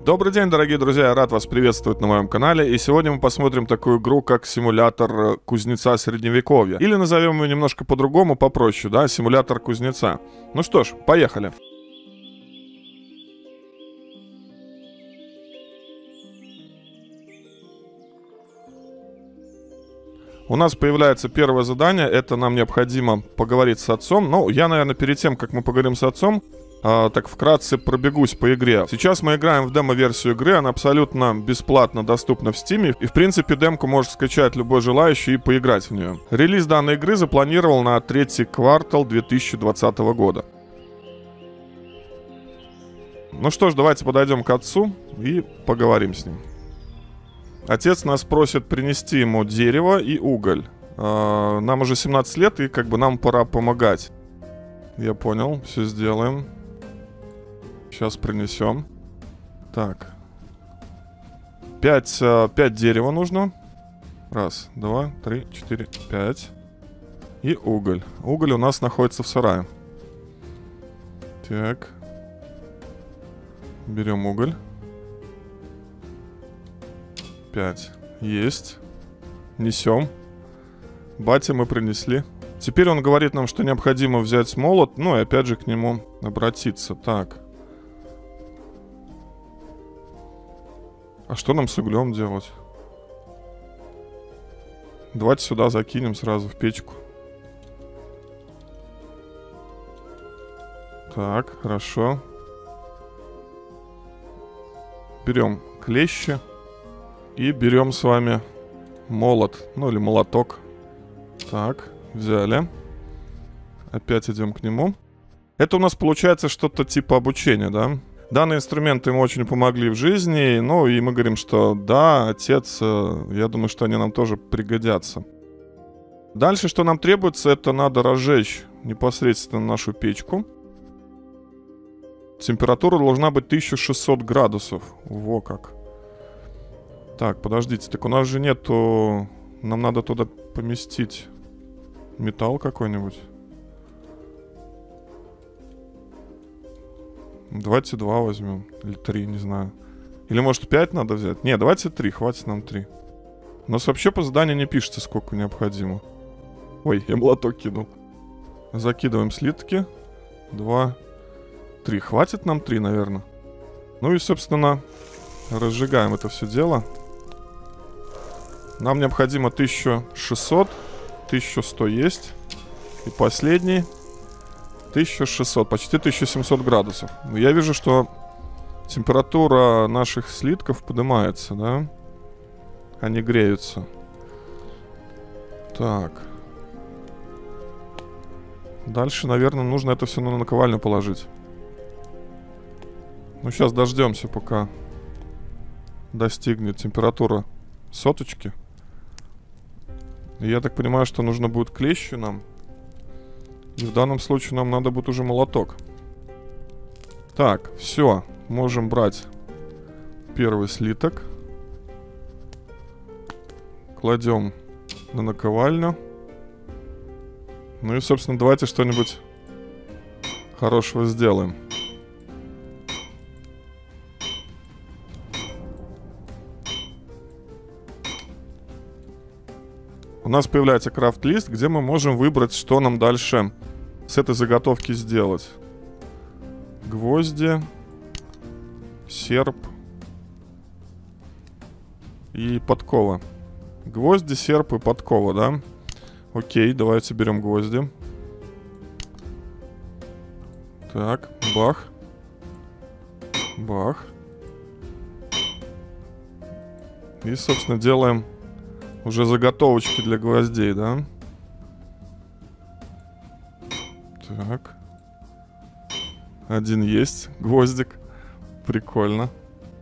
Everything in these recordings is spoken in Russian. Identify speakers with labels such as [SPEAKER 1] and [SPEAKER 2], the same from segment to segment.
[SPEAKER 1] Добрый день, дорогие друзья, я рад вас приветствовать на моем канале. И сегодня мы посмотрим такую игру, как симулятор кузнеца средневековья. Или назовем ее немножко по-другому, попроще, да, симулятор кузнеца. Ну что ж, поехали. У нас появляется первое задание, это нам необходимо поговорить с отцом. Ну, я, наверное, перед тем, как мы поговорим с отцом, так вкратце пробегусь по игре. Сейчас мы играем в демо-версию игры, она абсолютно бесплатно доступна в Steam. И в принципе демку может скачать любой желающий и поиграть в нее. Релиз данной игры запланировал на третий квартал 2020 года. Ну что ж, давайте подойдем к отцу и поговорим с ним. Отец нас просит принести ему дерево и уголь. Нам уже 17 лет, и как бы нам пора помогать. Я понял, все сделаем. Сейчас принесем. Так. 5 дерева нужно. Раз, два, три, четыре, 5. И уголь. Уголь у нас находится в сарае. Так. Берем уголь. 5. Есть. Несем. Батя мы принесли. Теперь он говорит нам, что необходимо взять молот, ну и опять же к нему обратиться. Так. А что нам с углем делать? Давайте сюда закинем сразу в печку. Так, хорошо. Берем клещи. И берем с вами молот, ну или молоток. Так, взяли. Опять идем к нему. Это у нас получается что-то типа обучения, да? Данные инструменты ему очень помогли в жизни. Ну и мы говорим, что да, отец, я думаю, что они нам тоже пригодятся. Дальше, что нам требуется, это надо разжечь непосредственно нашу печку. Температура должна быть 1600 градусов. Во как. Так, подождите, так у нас же нету... Нам надо туда поместить металл какой-нибудь. Давайте 2 возьмем. Или 3, не знаю. Или может 5 надо взять? Не, давайте 3, хватит нам 3. У нас вообще по заданию не пишется, сколько необходимо. Ой, я молоток кинул. Закидываем слитки. 2, 3. Хватит нам 3, наверное. Ну и, собственно, разжигаем это все дело. Нам необходимо 1600. 1100 есть. И последний 1600, почти 1700 градусов. Я вижу, что температура наших слитков поднимается, да? Они греются. Так. Дальше, наверное, нужно это все на наковальню положить. Ну, сейчас дождемся, пока достигнет температура соточки. Я так понимаю, что нужно будет клещи нам. И в данном случае нам надо будет уже молоток. Так, все. Можем брать первый слиток. Кладем на наковальню. Ну и, собственно, давайте что-нибудь хорошего сделаем. У нас появляется крафт-лист, где мы можем выбрать, что нам дальше с этой заготовки сделать. Гвозди, серп и подкова. Гвозди, серп и подкова, да? Окей, давайте берем гвозди. Так, бах. Бах. И, собственно, делаем уже заготовочки для гвоздей, да? Так. Один есть гвоздик. Прикольно.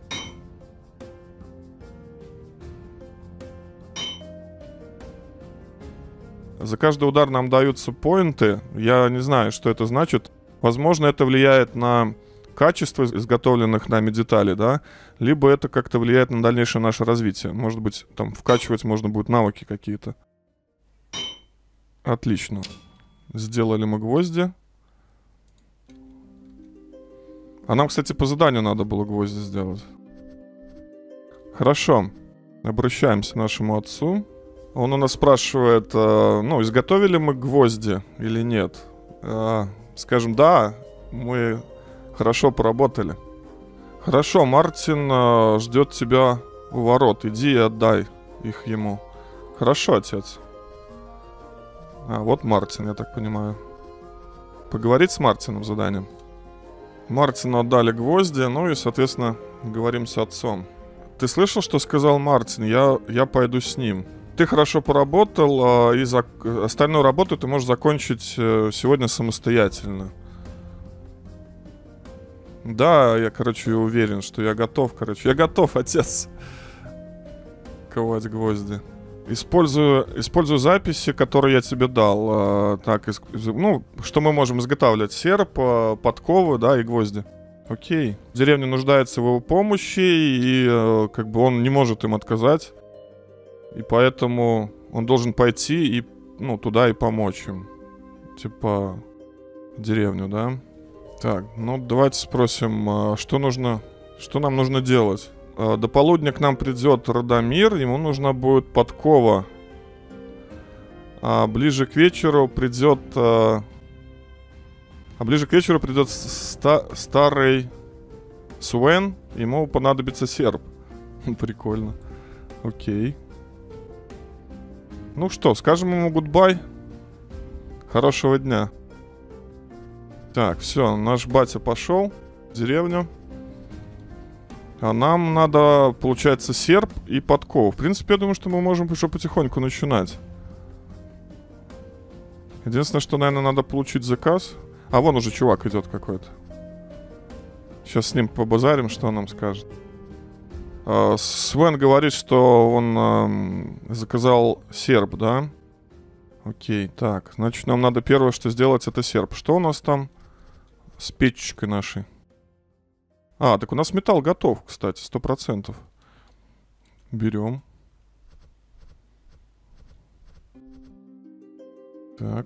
[SPEAKER 1] За каждый удар нам даются поинты. Я не знаю, что это значит. Возможно, это влияет на качество изготовленных нами деталей, да? Либо это как-то влияет на дальнейшее наше развитие. Может быть, там вкачивать можно будет навыки какие-то. Отлично. Сделали мы гвозди. А нам, кстати, по заданию надо было гвозди сделать. Хорошо. Обращаемся к нашему отцу. Он у нас спрашивает, ну, изготовили мы гвозди или нет. Скажем, да, мы хорошо поработали. Хорошо, Мартин ждет тебя у ворот. Иди и отдай их ему. Хорошо, отец. Вот Мартин, я так понимаю. Поговорить с Мартином заданием. Мартину отдали гвозди, ну и, соответственно, говорим с отцом. Ты слышал, что сказал Мартин? Я пойду с ним. Ты хорошо поработал, и остальную работу ты можешь закончить сегодня самостоятельно. Да, я, короче, уверен, что я готов, Я готов, отец. Ковать гвозди. Использую записи, которые я тебе дал. Ну, что мы можем изготавливать? Серп, подковы, да, и гвозди. Окей. Деревня нуждается в его помощи, и как бы он не может им отказать. И поэтому он должен пойти и, ну, туда и помочь им. Типа, в деревню, да? Так, ну давайте спросим, что нам нужно делать? До полудня к нам придет Радомир, ему нужна будет подкова. Ближе к вечеру придет старый Свен, ему понадобится серп. Прикольно. Окей. Ну что, скажем ему гудбай. Хорошего дня. Так, все, наш батя пошел в деревню. А нам надо, получается, серп и подкову. В принципе, я думаю, что мы можем уже потихоньку начинать. Единственное, что, наверное, надо получить заказ. А вон уже чувак идет какой-то. Сейчас с ним побазарим, что он нам скажет. Свен говорит, что он заказал серп, да? Окей, так. Значит, нам надо первое, что сделать, это серп. Что у нас там с печечкой нашей? Так у нас металл готов, кстати, 100%. Берем. Так.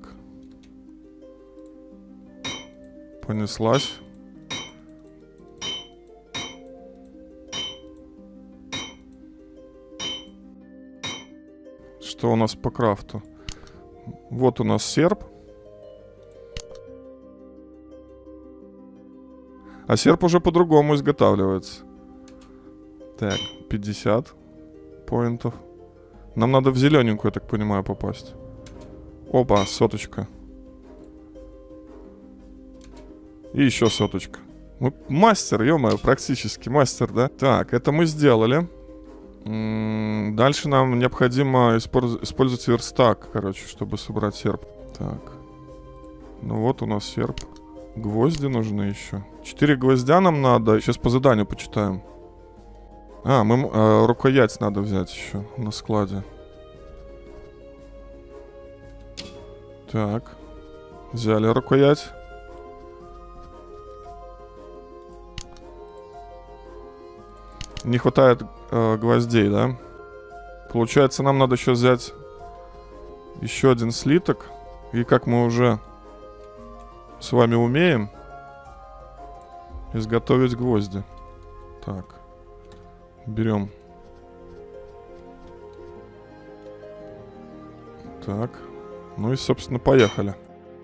[SPEAKER 1] Понеслась. Что у нас по крафту? Вот у нас серп. А серп уже по-другому изготавливается. Так, 50 поинтов. Нам надо в зелененькую, я так понимаю, попасть. Опа, соточка. И еще соточка. Мы мастер, ё-моё, практически мастер, да? Так, это мы сделали. Дальше нам необходимо использовать верстак, короче, чтобы собрать серп. Так. Ну вот у нас серп. Гвозди нужны еще. 4 гвоздя нам надо. Сейчас по заданию почитаем. Рукоять надо взять еще на складе. Так. Взяли рукоять. Не хватает гвоздей, да? Получается, нам надо еще взять еще один слиток. И как мы уже с вами умеем, изготовить гвозди. Так. Берем. Так. Ну и, собственно, поехали.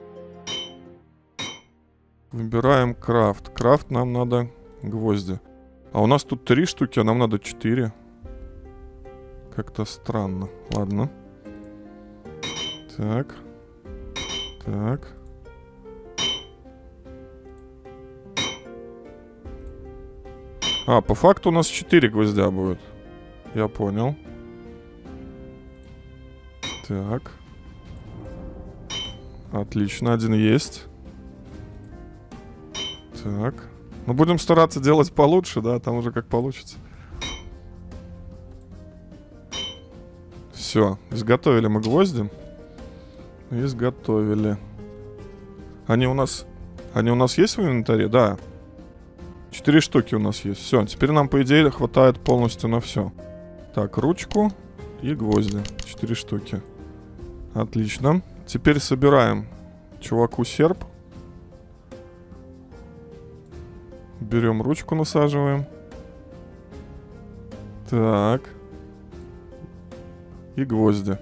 [SPEAKER 1] Выбираем крафт. Крафт нам надо гвозди. А у нас тут 3 штуки, а нам надо 4. Как-то странно. Ладно. Так. Так. По факту у нас 4 гвоздя будет. Я понял. Так. Отлично, один есть. Так. Ну, будем стараться делать получше, да, там уже как получится. Все, изготовили мы гвозди. Изготовили. Они у нас есть в инвентаре? Да. 4 штуки у нас есть. Все, теперь нам, по идее, хватает полностью на все. Так, ручку и гвозди. 4 штуки. Отлично. Теперь собираем чуваку серп. Берем ручку, насаживаем. Так. И гвозди.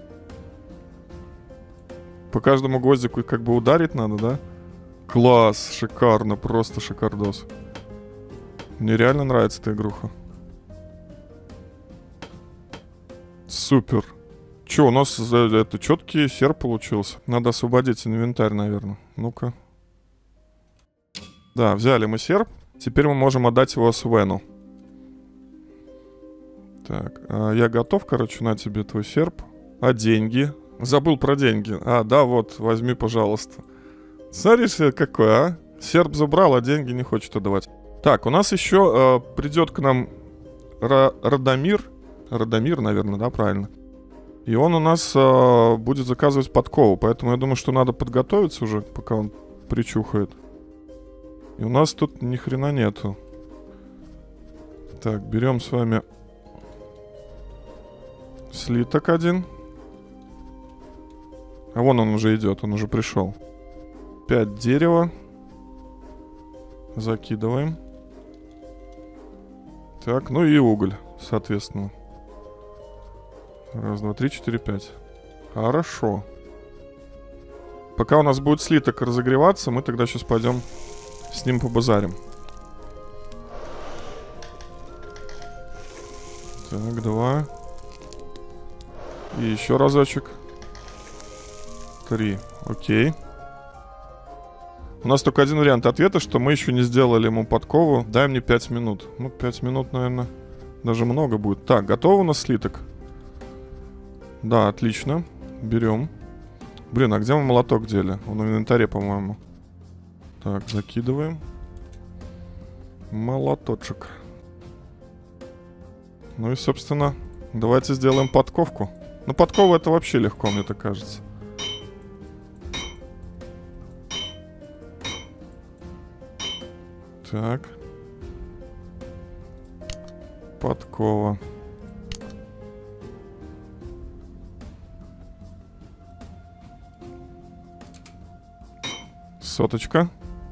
[SPEAKER 1] По каждому гвоздику как бы ударить надо, да? Класс, шикарно, просто шикардос. Мне реально нравится эта игруха. Супер. Чё, у нас это четкий серп получился. Надо освободить инвентарь, наверное. Ну-ка. Да, взяли мы серп. Теперь мы можем отдать его Свену. Так, я готов, короче, на тебе твой серп. А деньги? Забыл про деньги. А, да, вот, возьми, пожалуйста. Смотришь, какой, а? Серп забрал, а деньги не хочет отдавать. Так, у нас еще придет к нам Радомир. Радомир, наверное, да, правильно. И он у нас будет заказывать подкову. Поэтому я думаю, что надо подготовиться уже, пока он причухает. И у нас тут ни хрена нету. Так, берем с вами слиток один. А вон он уже идет, он уже пришел. 5 дерева. Закидываем. Так, ну и уголь, соответственно. Раз, два, три, четыре, пять. Хорошо. Пока у нас будет слиток разогреваться, мы тогда сейчас пойдем с ним побазарим. Так, 2. И еще разочек. 3. Окей. У нас только один вариант ответа, что мы еще не сделали ему подкову. Дай мне 5 минут. Ну, 5 минут, наверное, даже много будет. Так, готов у нас слиток? Да, отлично. Берем. Блин, а где мы молоток дели? Он в инвентаре, по-моему. Так, закидываем. Молоточек. Ну и, собственно, давайте сделаем подковку. Ну, подкова это вообще легко, мне так кажется. Так. Подкова. Соточка.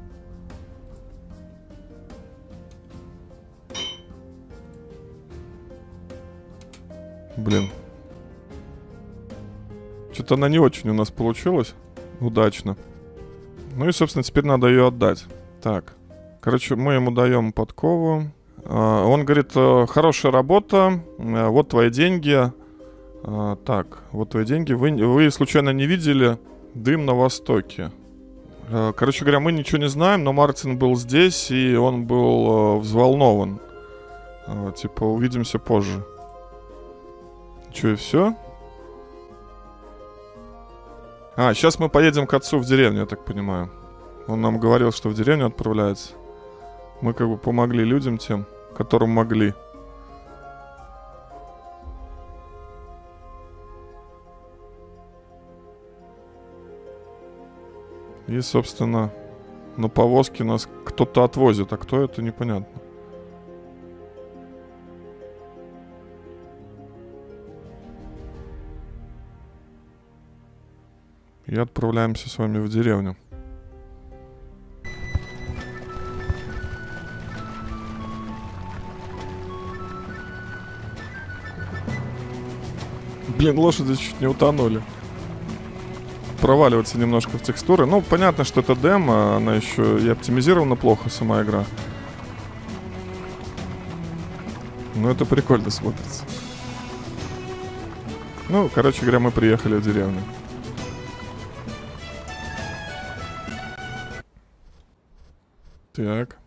[SPEAKER 1] Блин. Что-то она не очень у нас получилась. Удачно. Ну и, собственно, теперь надо ее отдать. Так. Короче, мы ему даем подкову. Он говорит, хорошая работа. Вот твои деньги. Так, вот твои деньги. Вы случайно не видели дым на востоке? Короче говоря, мы ничего не знаем, но Мартин был здесь, и он был взволнован. Типа, увидимся позже. Че, и все? Сейчас мы поедем к отцу в деревню, я так понимаю. Он нам говорил, что в деревню отправляется. Мы как бы помогли людям тем, которым могли. И, собственно, на повозке нас кто-то отвозит. А кто это, непонятно. И отправляемся с вами в деревню. Блин, лошади чуть не утонули. Проваливаться немножко в текстуры. Ну, понятно, что это демо. Она еще и оптимизирована плохо, сама игра. Но это прикольно смотрится. Ну, короче говоря, мы приехали в деревню. Так.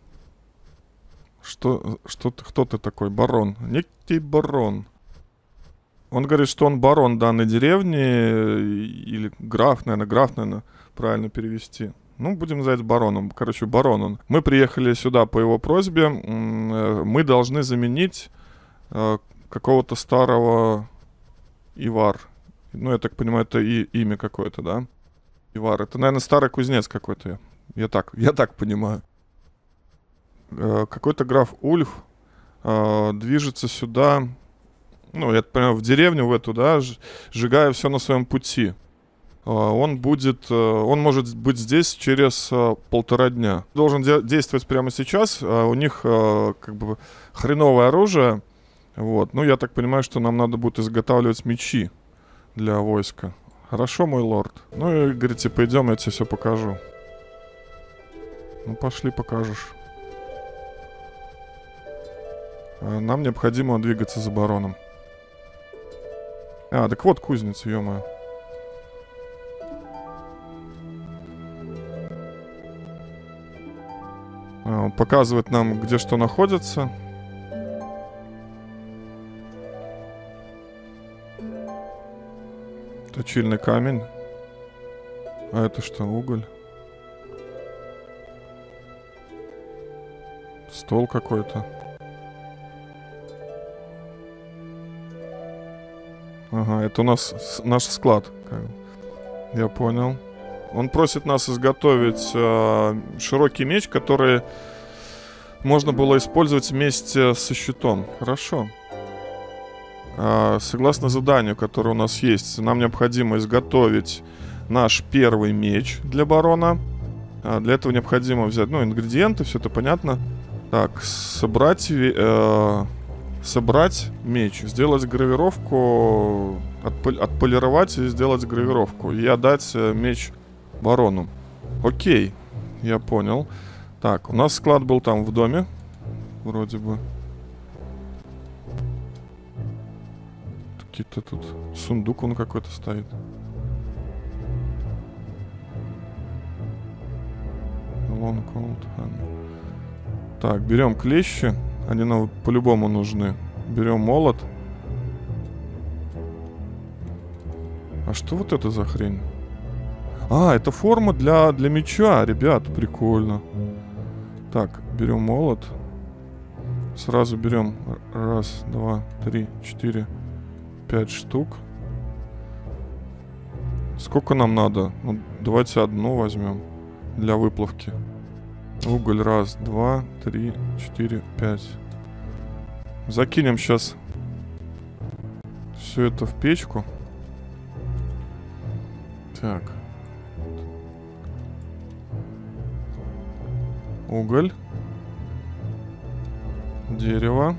[SPEAKER 1] Кто ты такой? Барон. Некий барон. Он говорит, что он барон данной деревни. Или граф, наверное, правильно перевести. Ну, будем называть бароном. Короче, барон он. Мы приехали сюда по его просьбе. Мы должны заменить какого-то старого Ивар. Ну, я так понимаю, это имя какое-то, да? Ивар. Это, наверное, старый кузнец какой-то. Я так понимаю. Какой-то граф Ульф движется сюда, ну, я понимаю, в деревню в эту, да, сжигая все на своем пути. Он может быть здесь через 1,5 дня. Должен действовать прямо сейчас. У них как бы хреновое оружие. Вот. Ну, я так понимаю, что нам надо будет изготавливать мечи для войска. Хорошо, мой лорд. Ну, и говорите, пойдем, я тебе все покажу. Ну, пошли, покажешь. Нам необходимо двигаться за бароном. А, так вот кузница, ё-моё. Он показывает нам, где что находится. Точильный камень. А это что, уголь? Стол какой-то. Ага, это у нас наш склад. Я понял. Он просит нас изготовить широкий меч, который можно было использовать вместе со щитом. Хорошо. Согласно заданию, которое у нас есть, нам необходимо изготовить наш первый меч для барона. Для этого необходимо взять, ну, ингредиенты, все это понятно. Так, собрать меч, сделать гравировку, отполировать и сделать гравировку. И отдать меч барону. Окей, я понял. Так, у нас склад был там в доме. Вроде бы. Какие-то тут... Сундук он какой-то стоит. Long cold hammer. Так, берем клещи. Они нам по-любому нужны. Берем молот. А что вот это за хрень? А, это форма для меча, ребят, прикольно. Так, берем молот. Сразу берем 1, 2, 3, 4, 5 штук. Сколько нам надо? Ну, давайте одну возьмем для выплавки. Уголь 1, 2, 3, 4, 5. Закинем сейчас все это в печку. Так. Уголь. Дерево.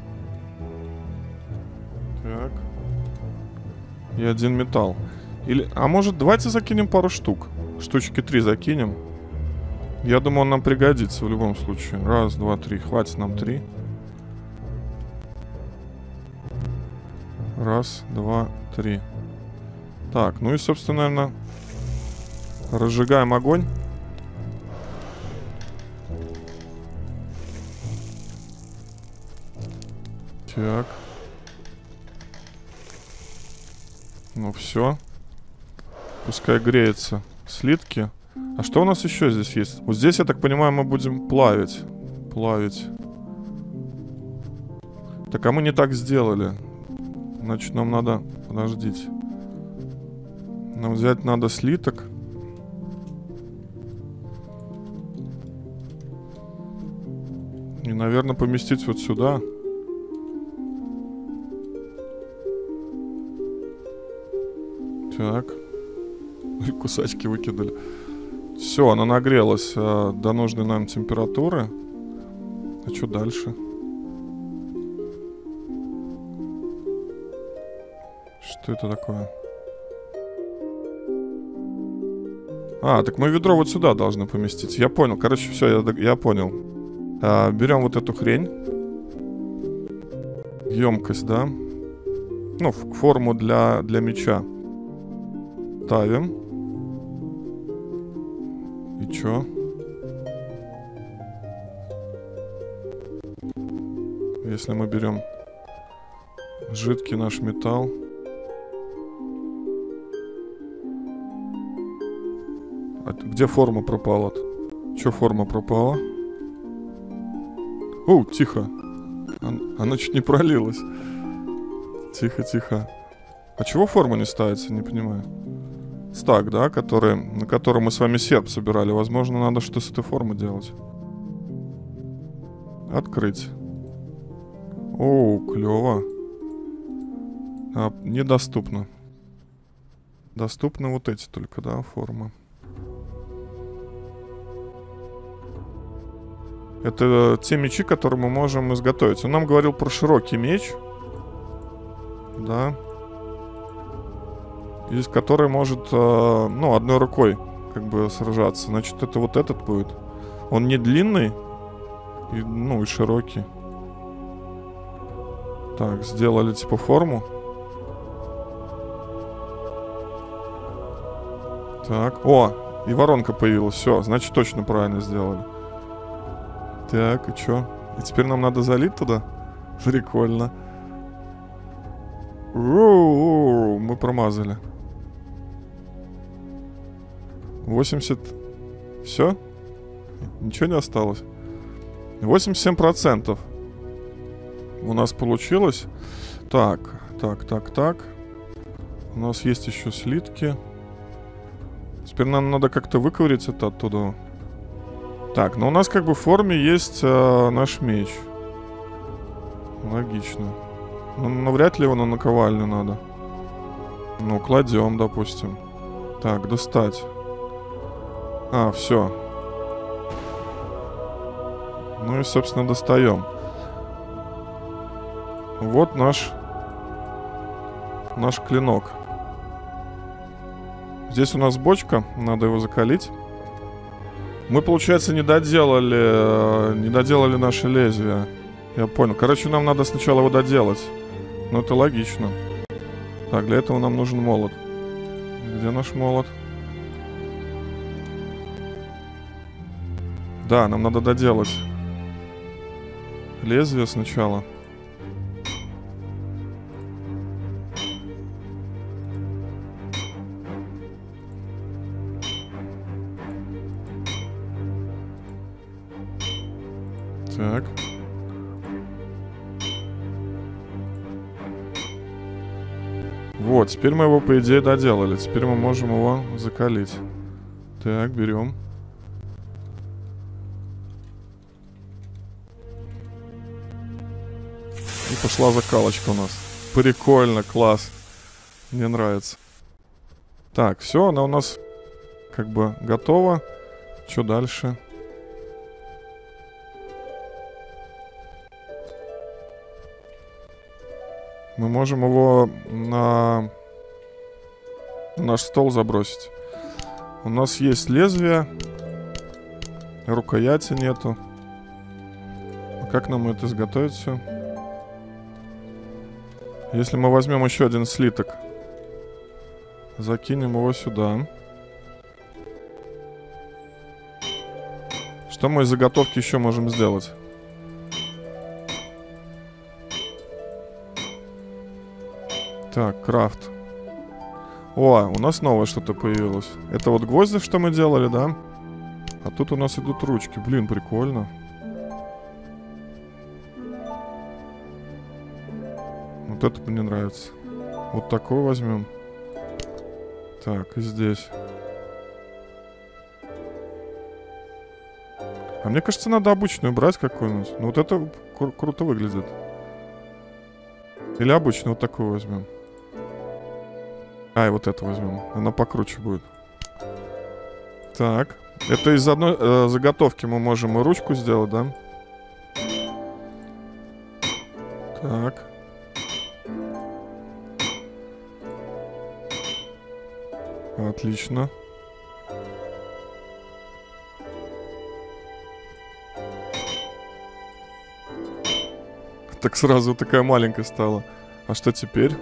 [SPEAKER 1] Так. И один металл. Или, а может, давайте закинем пару штук. Штучки 3 закинем. Я думаю, он нам пригодится в любом случае. 1, 2, 3. Хватит нам 3. 1, 2, 3. Так, ну и, собственно, наверное, разжигаем огонь. Так. Ну все. Пускай греется. Слитки. А что у нас еще здесь есть? Вот здесь, я так понимаю, мы будем плавить. Плавить. Так, а мы не так сделали. Значит, нам надо... Подождите. Нам взять надо слиток. И, наверное, поместить вот сюда. Так. И кусачки выкидали. Все, она нагрелась до нужной нам температуры. А что дальше? Что это такое? А, так мы ведро вот сюда должны поместить. Я понял. Короче, все, я понял. Берем вот эту хрень. Емкость, да? Ну, форму для меча. Ставим. И чё? Если мы берем жидкий наш металл. А где форма пропала? Чё форма пропала? О, тихо. Она чуть не пролилась. Тихо, тихо. А чего форма не ставится, не понимаю. Стак, да, на котором мы с вами серп собирали. Возможно, надо что-то с этой формы делать. Открыть. О, клево. Недоступно. Доступны вот эти только, да, формы. Это те мечи, которые мы можем изготовить. Он нам говорил про широкий меч. Да. Есть, который может, ну, одной рукой как бы сражаться. Значит, это вот этот будет. Он не длинный, и, ну, и широкий. Так, сделали типа форму. Так, о, и воронка появилась. Все, значит, точно правильно сделали. Так, и чё? И теперь нам надо залить туда? Прикольно. Мы промазали. 80. Все? Ничего не осталось. 87% у нас получилось. Так. У нас есть еще слитки. Теперь нам надо как-то выковырять это оттуда. Так, но у нас как бы в форме есть наш меч. Логично. Но вряд ли его на наковальню надо. Ну, кладем, допустим. Так, достать. А, все. Ну и, собственно, достаем. Вот наш клинок. Здесь у нас бочка, надо его закалить. Мы, получается, не доделали наше лезвие. Я понял. Короче, нам надо сначала его доделать. Но это логично. Так, для этого нам нужен молот. Где наш молот? Да, нам надо доделать лезвие сначала. Так. Вот, теперь мы его, по идее, доделали. Теперь мы можем его закалить. Так, берем. И пошла закалочка у нас. Прикольно, класс. Мне нравится. Так, все, она у нас как бы готова. Что дальше? Мы можем его на наш стол забросить. У нас есть лезвие. Рукояти нету. А как нам это изготовить все? Если мы возьмем еще один слиток, закинем его сюда. Что мы из заготовки еще можем сделать? Так, крафт. О, у нас новое что-то появилось. Это вот гвозди, что мы делали, да? А тут у нас идут ручки. Блин, прикольно. Вот это мне нравится. Вот такой возьмем. Так, и здесь. А мне кажется, надо обычную брать какую-нибудь. Ну вот это круто выглядит. Или обычную вот такую возьмем. А, и вот эту возьмем. Она покруче будет. Так. Это из одной заготовки мы можем и ручку сделать, да? Так. Отлично. Так сразу такая маленькая стала. А что теперь?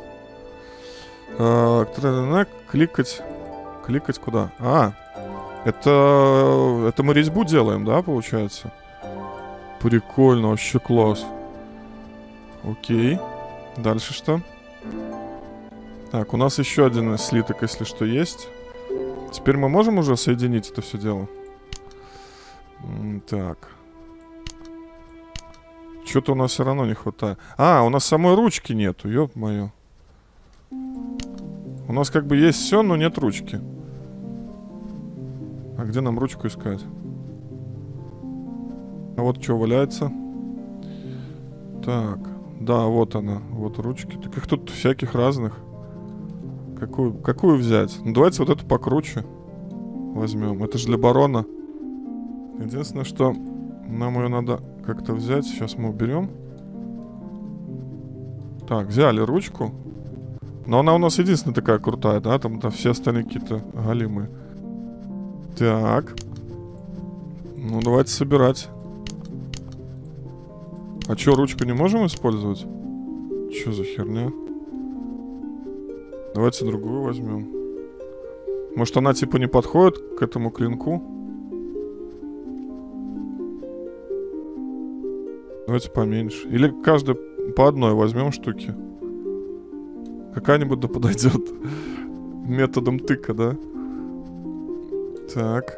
[SPEAKER 1] Кликать. Кликать куда? А, это мы резьбу делаем, да, получается? Прикольно, вообще класс. Окей. Дальше что? Так, у нас еще один слиток, если что, есть. Теперь мы можем уже соединить это все дело? Так. Что-то у нас все равно не хватает. А, у нас самой ручки нету, ёп-моё. У нас как бы есть все, но нет ручки. А где нам ручку искать? А вот что валяется. Так, да, вот она. Вот ручки. Так их тут всяких разных. Какую взять? Ну, давайте вот эту покруче возьмем. Это же для барона. Единственное, что нам ее надо как-то взять. Сейчас мы уберем. Так, взяли ручку. Но она у нас единственная такая крутая, да? Там все остальные какие-то галимые. Так. Ну, давайте собирать. А чё, ручку не можем использовать? Чё за херня? Давайте другую возьмем. Может, она типа не подходит к этому клинку? Давайте поменьше. Или каждый по одной возьмем штуки. Какая-нибудь да подойдет. Методом тыка, да? Так.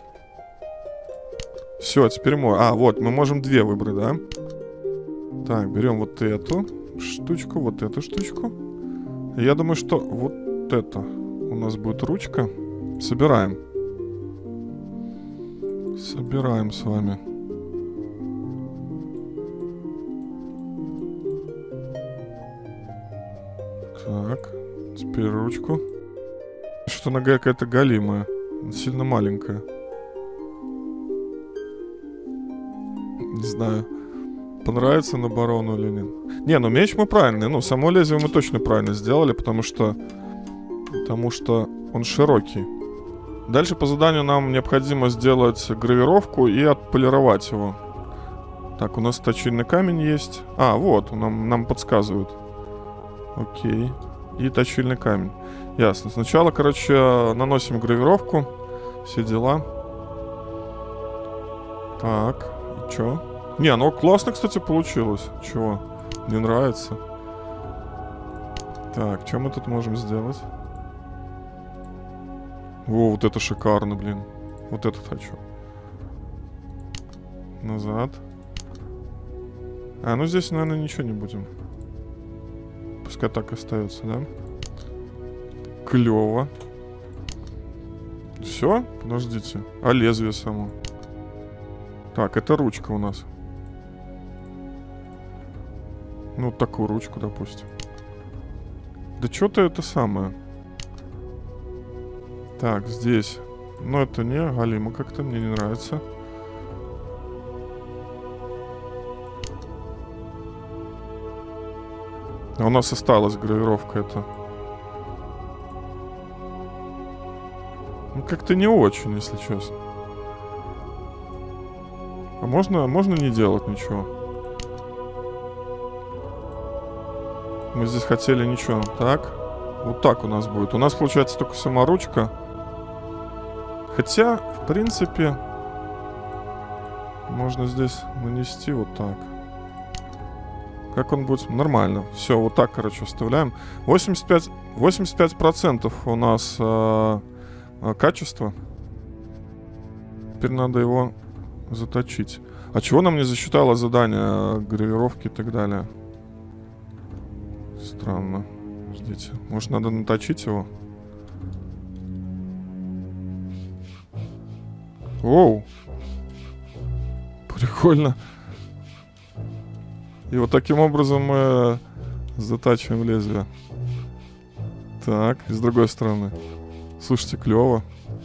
[SPEAKER 1] Все, теперь мой. А, вот, мы можем две выбрать, да? Так, берем вот эту штучку, вот эту штучку. Я думаю, что вот это у нас будет ручка. Собираем. Собираем с вами. Так, теперь ручку. Что-то она какая-то галимая. Сильно маленькая. Не знаю, понравится на барону или нет. Не, ну меч мы правильный. Ну, само лезвие мы точно правильно сделали, потому что он широкий. Дальше по заданию нам необходимо сделать гравировку и отполировать его. Так, у нас точильный камень есть. А, вот, нам подсказывают. Окей. И точильный камень. Ясно. Сначала, короче, наносим гравировку. Все дела. Так, и чё? Не, оно классно, кстати, получилось. Чего? Мне нравится. Так, что мы тут можем сделать? О, вот это шикарно, блин. Вот этот хочу. Назад. А, ну здесь, наверное, ничего не будем. Пускай так остается, да? Клево. Все? Подождите. А лезвие само? Так, это ручка у нас. Ну, вот такую ручку, допустим. Да что-то это самое. Так, здесь. Но это не галимо как-то, мне не нравится. А у нас осталась гравировка эта. Ну, как-то не очень, если честно. А можно не делать ничего? Мы здесь хотели ничего. Так. Вот так у нас будет. У нас получается только сама ручка. Хотя, в принципе, можно здесь нанести вот так. Как он будет? Нормально. Все, вот так, короче, оставляем. 85% у нас качество. Теперь надо его заточить. А чего нам не засчитало задание гравировки и так далее? Странно. Ждите. Может, надо наточить его? Оу. Прикольно. И вот таким образом мы затачиваем лезвие. Так, и с другой стороны. Слушайте, клево.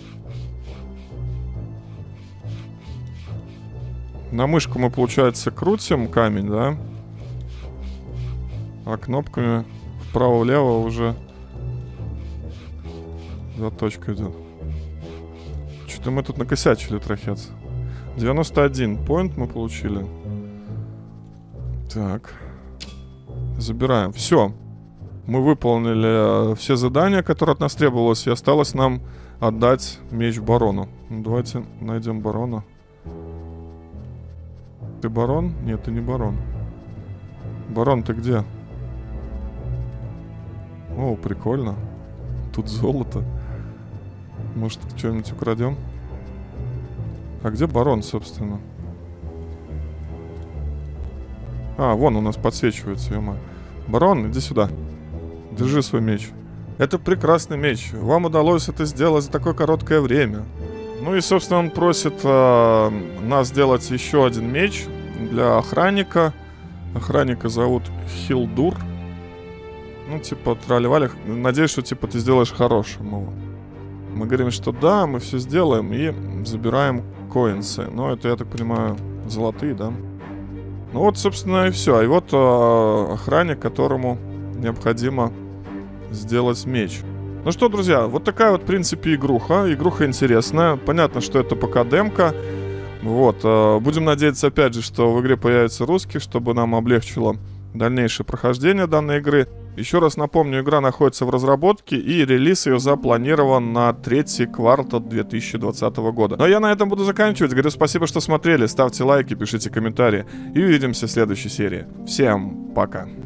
[SPEAKER 1] На мышку мы, получается, крутим камень, да? А кнопками вправо-влево уже заточка идет. Что-то мы тут накосячили, трахец. 91 поинт мы получили. Так. Забираем. Все. Мы выполнили все задания, которые от нас требовалось. И осталось нам отдать меч барону. Ну, давайте найдем барона. Ты барон? Нет, ты не барон. Барон, ты где? О, прикольно. Тут золото. Может, что-нибудь украдем? А где барон, собственно? А, вон у нас подсвечивается, ё-моё. Барон, иди сюда. Держи свой меч. Это прекрасный меч. Вам удалось это сделать за такое короткое время. Ну и, собственно, он просит нас сделать еще один меч для охранника. Охранника зовут Хилдур. Ну, типа, тролливали. Надеюсь, что, типа, ты сделаешь хорошим его. Мы говорим, что да, мы все сделаем и забираем коинсы. Но это, я так понимаю, золотые, да? Ну вот, собственно, и все. И вот охранник, которому необходимо сделать меч. Ну что, друзья, вот такая вот, в принципе, игруха. Игруха интересная. Понятно, что это пока демка. Вот. Будем надеяться, опять же, что в игре появится русский, чтобы нам облегчило дальнейшее прохождение данной игры. Еще раз напомню, игра находится в разработке, и релиз ее запланирован на 3-й квартал 2020 года. Ну а я на этом буду заканчивать. Говорю спасибо, что смотрели. Ставьте лайки, пишите комментарии. И увидимся в следующей серии. Всем пока.